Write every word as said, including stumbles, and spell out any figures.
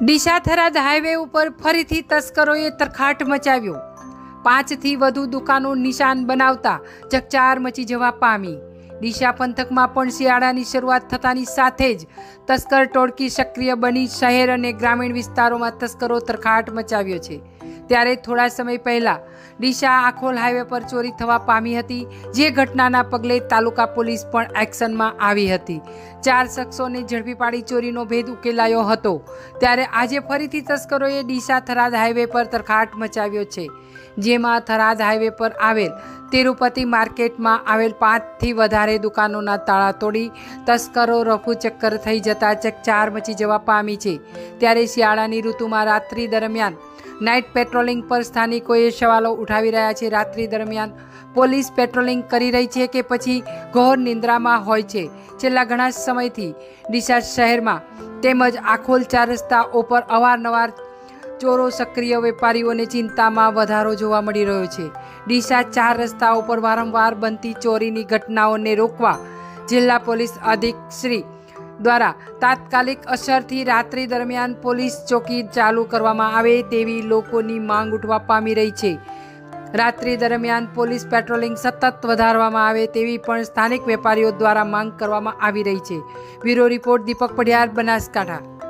Deesa Tharad highway ઉપર ફરીથી તસ્કરોએ તરખાટ મચાવ્યો। પાંચથી વધુ દુકાનો નિશાન બનાવતા ચકચાર મચી જવા પામી। ડીસા પંથકમાં પણ શિયાળાની શરૂઆત થતાની સાથે જ તસ્કર ટોળકી સક્રિય બની શહેર અને ગ્રામીણ વિસ્તારોમાં તસ્કરો તરખાટ મચાવ્યો છે। ત્યારે થોડા સમય પહેલા ડીસા આખોલ હાઈવે પર ચોરી થવા પામી હતી, જે ઘટનાના પગલે તાલુકા પોલીસ પણ એક્શનમાં આવી હતી। ચાર શખ્સોને ઝડપી પાડી ચોરીનો ભેદ ઉકેલાયો હતો। ત્યારે આજે ફરીથી તસ્કરોએ ડીસા થરાદ હાઈવે પર તરખાટ મચાવ્યો છે, જેમાં થરાદ હાઈવે પર આવેલ તિરુપતિ માર્કેટમાં આવેલ પાંચથી વધારે દુકાનોના તાળા તોડી તસ્કરો રફુ ચક્કર થઈ જતા ચકચાર મચી જવા પામી છે। ત્યારે શિયાળાની ઋતુમાં રાત્રિ દરમિયાન નાઇટ પેટ્રોલિંગ પર સ્થાનિકોએ સવાલો ઉઠાવી રહ્યા છે। રાત્રિ દરમિયાન પોલીસ પેટ્રોલિંગ કરી રહી છે કે પછી ઘોર નિંદ્રામાં હોય છે। છેલ્લા ઘણા સમયથી ડીસા શહેરમાં તેમજ આખોલ ચાર રસ્તાઓ પર અવારનવાર ચોરો સક્રિય વેપારીઓને ચિંતામાં વધારો જોવા મળી રહ્યો છે। ડીસા ચાર રસ્તાઓ પર વારંવાર બનતી ચોરીની ઘટનાઓને રોકવા જિલ્લા પોલીસ અધિક્ષક શ્રી દ્વારા તાત્કાલિક અસરથી રાત્રિ દરમિયાન પોલીસ ચોકી ચાલુ કરવામાં આવે તેવી લોકોની માંગ ઉઠવા પામી રહી છે। રાત્રિ દરમિયાન પોલીસ પેટ્રોલિંગ સતત વધારવામાં આવે તેવી પણ સ્થાનિક વેપારીઓ દ્વારા માંગ કરવામાં આવી રહી છે। Bureau report Deepak Padhiyar, Banaskantha.